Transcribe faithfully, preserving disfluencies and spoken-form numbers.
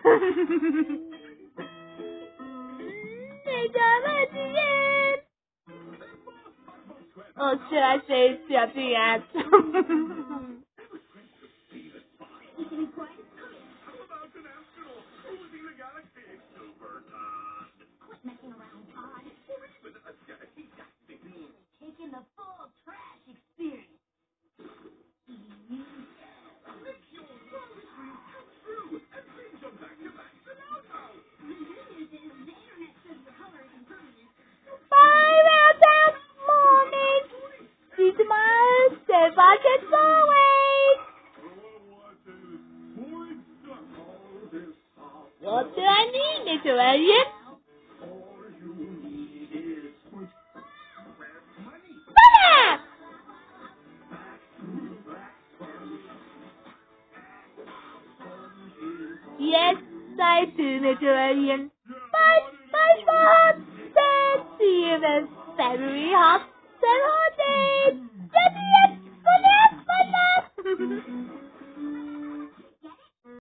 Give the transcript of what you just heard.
Or should I say jumping at? Five out that morning. See tomorrow. Step back and forward. What do I need, Mister Elliot? Mama! Yes, I do, Mister Elliot. But, but, but, let's see if it's very hot, seven days. Let me in,